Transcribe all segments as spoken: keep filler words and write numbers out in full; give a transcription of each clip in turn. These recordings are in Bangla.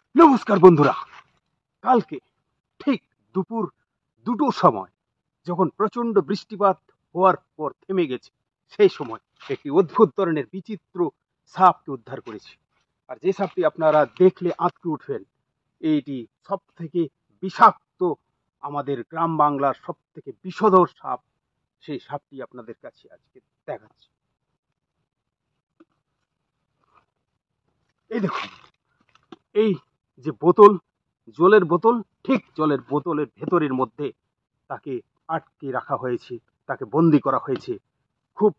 নমস্কার বন্ধুরা, কালকে ঠিক দুপুর দুটোর সময় যখন প্রচন্ড বৃষ্টিপাত হওয়ার পর থেমে গেছে, সেই সময় একটি অদ্ভুত ধরনের বিচিত্র সাপকে উদ্ধার করেছি। আর যে সাপটি আপনারা দেখলে আঁতকে উঠবেন, এইটি সব থেকে বিষাক্ত, আমাদের গ্রাম বাংলার সব থেকে বিষধর সাপ। সেই সাপটি আপনাদের কাছে আজকে দেখাচ্ছি। এই দেখুন, এই যে বোতল, জলের বোতল, ঠিক জলের বোতলের ভেতরের মধ্যে তাকে আটকে রাখা হয়েছে, তাকে বন্দি করা হয়েছে। খুব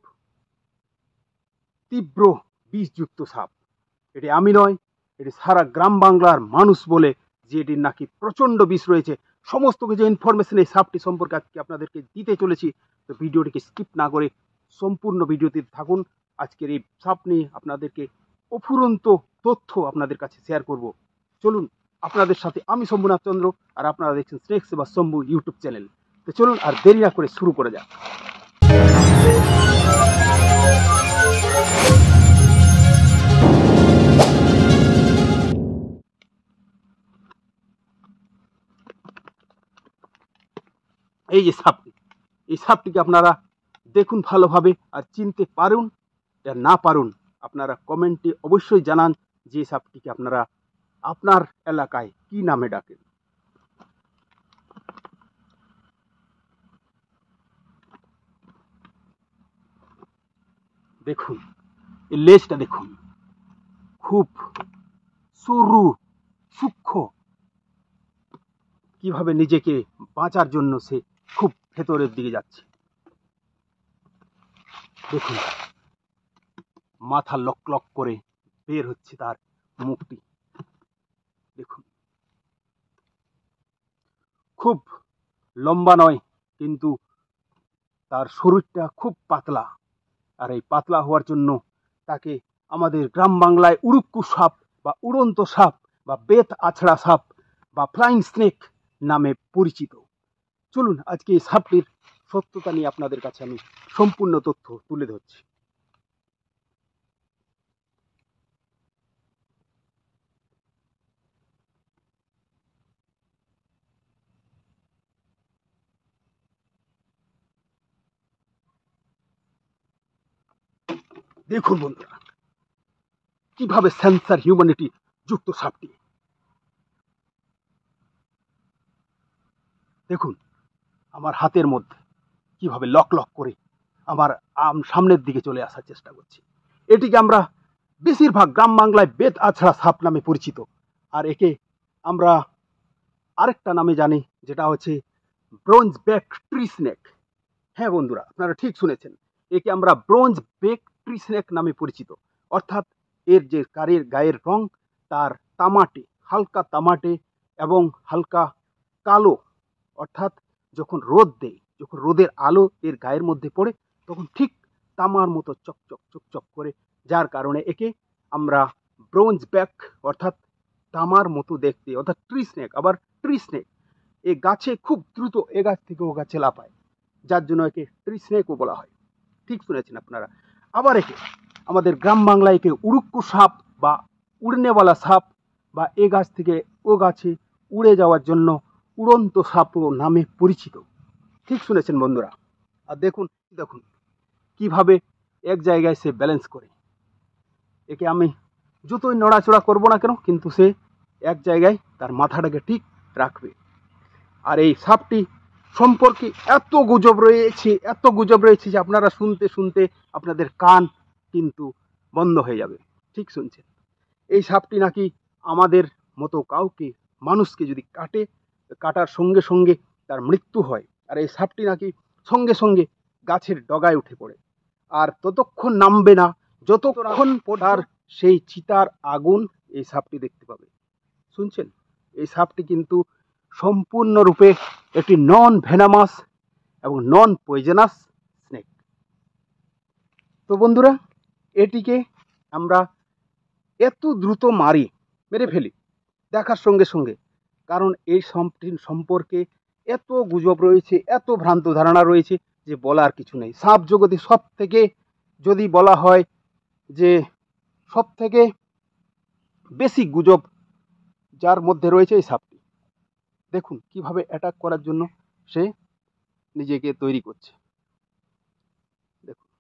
তীব্র বিষযুক্ত সাপ। এটি আমি নয়, এটি সারা গ্রাম বাংলার মানুষ বলে যে এটির নাকি প্রচন্ড বিষ রয়েছে। সমস্ত কিছু ইনফরমেশন এই সাপটি সম্পর্কে আজকে আপনাদেরকে দিতে চলেছি। তো ভিডিওটিকে স্কিপ না করে সম্পূর্ণ ভিডিওতে থাকুন। আজকের এই সাপ নিয়ে আপনাদেরকে অফুরন্ত তথ্য আপনাদের কাছে শেয়ার করব। চলুন, আপনাদের সাথে আমি শম্ভুনাথ চন্দ্র, আর আপনারা দেখছেন স্নেক সেবা শম্ভু ইউটিউব চ্যানেল। তো চলুন আর দেরি না করে শুরু করে যাক। এই যে সাপটি, এই সাপটিকে আপনারা দেখুন ভালোভাবে, আর চিনতে পারুন আর না পারুন আপনারা কমেন্টে অবশ্যই জানান যে সাপটিকে আপনারা আপনার এলাকায় কি নামে ডাকেন। দেখুন, এই লেজটা দেখুন, খুব সরু সূক্ষ্ম। কিভাবে নিজেকে বাঁচার জন্য সে খুব ভেতরের দিকে যাচ্ছে। দেখুন, মাথা লক লক করে বের হচ্ছে তার মুখটি। দেখুন, খুব লম্বা নয়, কিন্তু তার শরীরটা খুব পাতলা। আর এই পাতলা হওয়ার জন্য তাকে আমাদের গ্রাম বাংলায় উড়ুক্কু সাপ বা উড়ন্ত সাপ বা বেত আছড়া সাপ বা ফ্লাইং স্নেক নামে পরিচিত। চলুন আজকে এই সাপটির সত্যতা নিয়ে আপনাদের কাছে আমি সম্পূর্ণ তথ্য তুলে ধরছি। দেখুন বন্ধুরা, কিভাবে সেন্সার হিউম্যানিটি যুক্ত সাপটি। দেখুন, আমার হাতের মধ্যে কিভাবে লক লক করে আমার আম সামনের দিকে চলে আসার চেষ্টা করছে। এটিকে আমরা বেশিরভাগ গ্রাম বাংলায় বেত আছড়া সাপ নামে পরিচিত। আর একে আমরা আরেকটা নামে জানি, যেটা হচ্ছে ব্রোঞ্জ বেক ট্রি স্নেক। হ্যাঁ বন্ধুরা, আপনারা ঠিক শুনেছেন, একে আমরা ব্রোঞ্জ বেক ট্রি স্নেক নামে পরিচিত। অর্থাৎ এর যে কারের গায়ের রং, তার তামাটে, হালকা তামাটে এবং হালকা কালো। অর্থাৎ যখন রোদ দেয়, যখন রোদের আলো এর গায়ের মধ্যে পড়ে, তখন ঠিক তামার মতো চকচক চকচক করে, যার কারণে একে আমরা ব্রোঞ্জ ব্যাক অর্থাৎ তামার মতো দেখতে, অর্থাৎ ট্রি স্নেক। আবার ট্রি স্নেক এ গাছে খুব দ্রুত এ গাছ থেকে ও গাছে লাফায়, যার জন্য একে ট্রি স্নেকও বলা হয়। ঠিক শুনেছেন আপনারা। আবার একে আমাদের গ্রাম বাংলায় একে উড়ুক্কু সাপ বা উড়নেওয়ালা সাপ বা এ গাছ থেকে ও গাছে উড়ে যাওয়ার জন্য উড়ন্ত সাপও নামে পরিচিত। ঠিক শুনেছেন বন্ধুরা। আর দেখুন দেখুন কিভাবে এক জায়গায় সে ব্যালেন্স করে। একে আমি যতই নড়াচড়া করবো না কেন, কিন্তু সে এক জায়গায় তার মাথাটাকে ঠিক রাখবে। আর এই সাপটি সম্পর্কে এত গুজব রয়েছে, এত গুজব রয়েছে যে আপনারা শুনতে শুনতে আপনাদের কান কিন্তু বন্ধ হয়ে যাবে। ঠিক শুনছেন, এই সাপটি নাকি আমাদের মতো কাউকে, মানুষকে যদি কাটে, কাটার সঙ্গে সঙ্গে তার মৃত্যু হয়। আর এই সাপটি নাকি সঙ্গে সঙ্গে গাছের ডগায় উঠে পড়ে, আর ততক্ষণ নামবে না যতক্ষণ তার সেই চিতার আগুন এই সাপটি দেখতে পাবে। শুনছেন, এই সাপটি কিন্তু সম্পূর্ণরূপে একটি নন ভেনামাস এবং নন পয়জনাস স্নেক। তো বন্ধুরা, এটিকে আমরা এত দ্রুত মারি, মেরে ফেলি দেখার সঙ্গে সঙ্গে, কারণ এই সাপটির সম্পর্কে এত গুজব রয়েছে, এত ভ্রান্ত ধারণা রয়েছে যে বলার কিছু নেই। সাপ জগতে সব থেকে যদি বলা হয় যে সব থেকে বেশি গুজব যার মধ্যে রয়েছে এই সাপটি। দেখুন কিভাবে অ্যাটাক করার জন্য সে নিজেকে তৈরি করছে। দেখুন,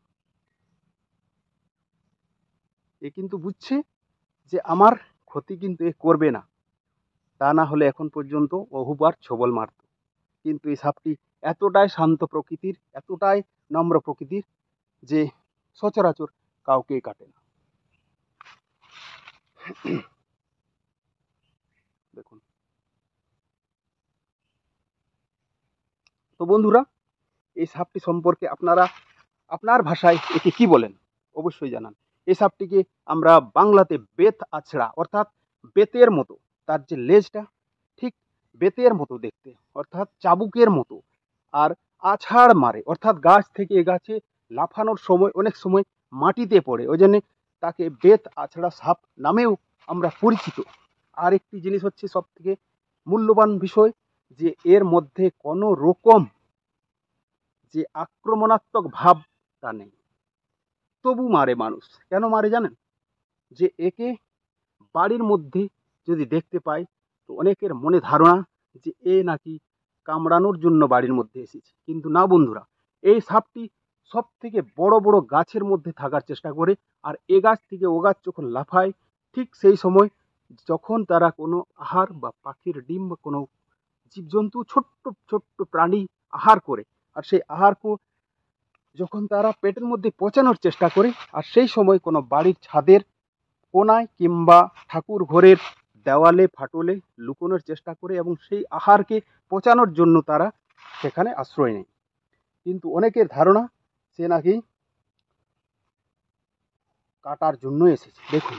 এ কিন্তু বুঝছে যে আমার ক্ষতি কিন্তু এ করবে না, তা না হলে এখন পর্যন্ত বহুবার ছোবল মারত। কিন্তু এই সাপটি এতটাই শান্ত প্রকৃতির, এতটাই নম্র প্রকৃতির যে সচরাচর কাউকেই কাটে না। দেখুন, তো বন্ধুরা, এই সাপটি সম্পর্কে আপনারা আপনার ভাষায় একে কি বলেন অবশ্যই জানান। এই সাপটিকে আমরা বাংলাতে বেত আছড়া, অর্থাৎ বেতের মতো, তার যে লেজটা ঠিক বেতের মতো দেখতে, অর্থাৎ চাবুকের মতো, আর আছাড় মারে, অর্থাৎ গাছ থেকে এ গাছে লাফানোর সময় অনেক সময় মাটিতে পড়ে, ওই জন্য তাকে বেত আছড়া সাপ নামেও আমরা পরিচিত। আর একটি জিনিস হচ্ছে সব থেকে মূল্যবান বিষয়, যে এর মধ্যে কোনো রকম যে আক্রমণাত্মক ভাবটা নেই, তবু মারে মানুষ। কেন মারে জানেন? যে একে বাড়ির মধ্যে যদি দেখতে পায়, তো অনেকের মনে ধারণা যে এ নাকি কামড়ানোর জন্য বাড়ির মধ্যে এসেছে। কিন্তু না বন্ধুরা, এই সাপটি সব থেকে বড় বড় গাছের মধ্যে থাকার চেষ্টা করে, আর এ গাছ থেকে ও গাছ যখন লাফায়, ঠিক সেই সময় যখন তারা কোনো আহার বা পাখির ডিম বা কোনো জীবজন্তু ছোট্ট ছোট্ট প্রাণী আহার করে, আর সেই আহারকে যখন তারা পেটের মধ্যে পচানোর চেষ্টা করে, আর সেই সময় কোনো বাড়ির ছাদের কোনায় কিংবা ঠাকুর ঘরের দেওয়ালে ফাটলে লুকোনোর চেষ্টা করে, এবং সেই আহারকে পচানোর জন্য তারা সেখানে আশ্রয় নেয়। কিন্তু অনেকের ধারণা সে নাকি কাটার জন্য এসেছে। দেখুন,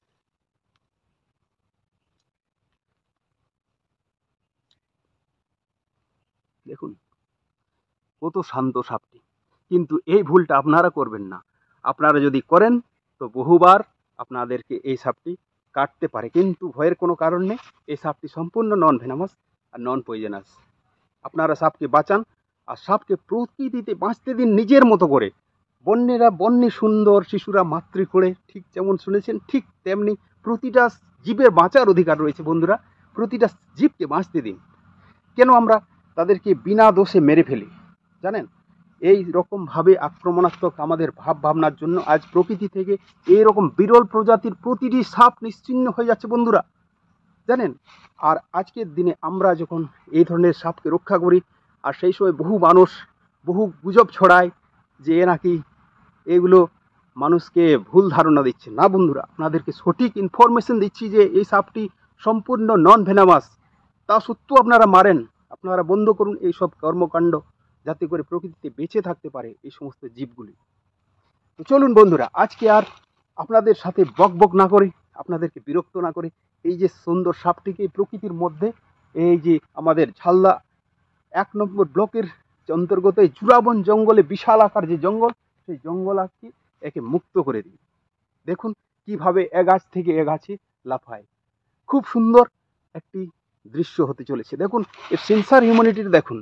দেখুন কত শান্ত সাপটি। কিন্তু এই ভুলটা আপনারা করবেন না। আপনারা যদি করেন, তো বহুবার আপনাদেরকে এই সাপটি কাটতে পারে। কিন্তু ভয়ের কোনো কারণ নেই, এই সাপটি সম্পূর্ণ নন ভেনামাস আর নন পয়জনাস। আপনারা সাপকে বাঁচান, আর সাপকে প্রকৃতিতে বাঁচতে দিন নিজের মতো করে। বন্যেরা বন্যে সুন্দর, শিশুরা মাতৃ করে, ঠিক যেমন শুনেছেন ঠিক তেমনি প্রতিটা জীবের বাঁচার অধিকার রয়েছে বন্ধুরা। প্রতিটা জীবকে বাঁচতে দিন। কেন আমরা তাদেরকে বিনা দোষে মেরে ফেলি জানেন? এই রকমভাবে আক্রমণাত্মক আমাদের ভাব ভাবনার জন্য আজ প্রকৃতি থেকে এই রকম বিরল প্রজাতির প্রতিটি সাপ নিশ্চিহ্ন হয়ে যাচ্ছে বন্ধুরা, জানেন? আর আজকের দিনে আমরা যখন এই ধরনের সাপকে রক্ষা করি, আর সেই সময় বহু মানুষ বহু গুজব ছড়ায় যে এ নাকি এগুলো মানুষকে ভুল ধারণা দিচ্ছে। না বন্ধুরা, আপনাদেরকে সঠিক ইনফরমেশন দিচ্ছি যে এই সাপটি সম্পূর্ণ নন ভেনামাস। তা সত্ত্বেও আপনারা মারেন। আপনারা বন্ধ করুন এই সব কর্মকাণ্ড, যাতে করে প্রকৃতিতে বেঁচে থাকতে পারে এই সমস্ত জীবগুলি। তো চলুন বন্ধুরা, আজকে আর আপনাদের সাথে বক বক না করে, আপনাদেরকে বিরক্ত না করে, এই যে সুন্দর সাপটিকে প্রকৃতির মধ্যে, এই যে আমাদের ঝালদা এক নম্বর ব্লকের অন্তর্গত এই চূড়াবন জঙ্গলে, বিশাল আকার যে জঙ্গল, সেই জঙ্গল আজকে একে মুক্ত করে দিই। দেখুন কিভাবে এ গাছ থেকে এ গাছে লাফায়। খুব সুন্দর একটি দৃশ্য হতে চলেছে। দেখুন এর সেন্সার হিউম্যানিটির দেখুন।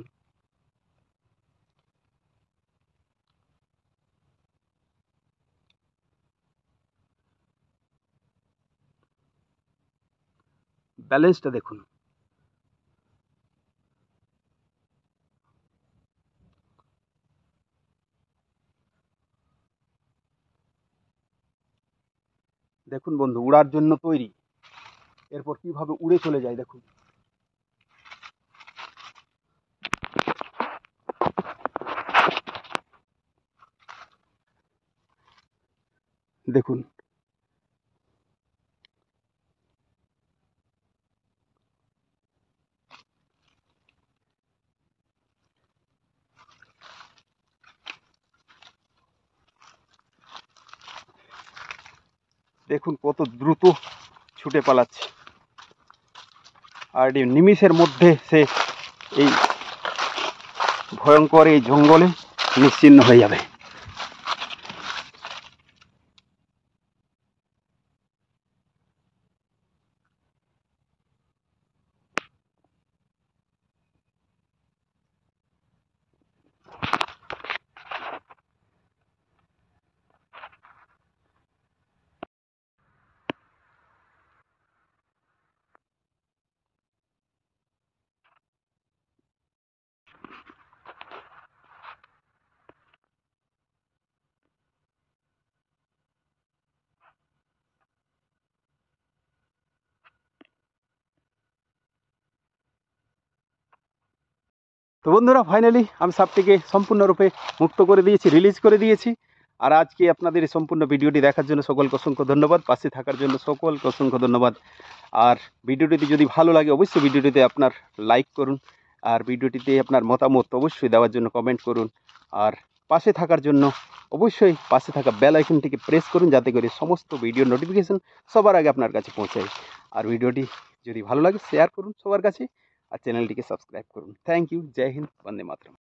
ব্যালেন্সটা দেখুন। দেখুন বন্ধু, উড়ার জন্য তৈরি। এরপর কিভাবে উড়ে চলে যায় দেখুন। দেখুন, দেখুন কত দ্রুত ছুটে পালাচ্ছে, আর এই নিমিষের মধ্যে সে এই ভয়ঙ্কর এই জঙ্গলে নিশ্চিহ্ন হয়ে যাবে। তো বন্ধুরা, ফাইনালি আমি সাপটিকে সম্পূর্ণরূপে মুক্ত করে দিয়েছি, রিলিজ করে দিয়েছি। আর আজকে আপনাদের এই সম্পূর্ণ ভিডিওটি দেখার জন্য সকলকে অসংখ্য ধন্যবাদ, পাশে থাকার জন্য সকলকে অসংখ্য ধন্যবাদ। আর ভিডিওটিতে যদি ভালো লাগে অবশ্যই ভিডিওটিতে আপনার লাইক করুন, আর ভিডিওটিতে আপনার মতামত অবশ্যই দেওয়ার জন্য কমেন্ট করুন। আর পাশে থাকার জন্য অবশ্যই পাশে থাকা বেল আইকনটিকে প্রেস করুন, যাতে করে সমস্ত ভিডিও নোটিফিকেশন সবার আগে আপনার কাছে পৌঁছায়। আর ভিডিওটি যদি ভালো লাগে শেয়ার করুন সবার কাছে, আর চ্যানেলটিকে সাবস্ক্রাইব করুন। Thank you. জয় হিন্দ, বন্দে মাতরম।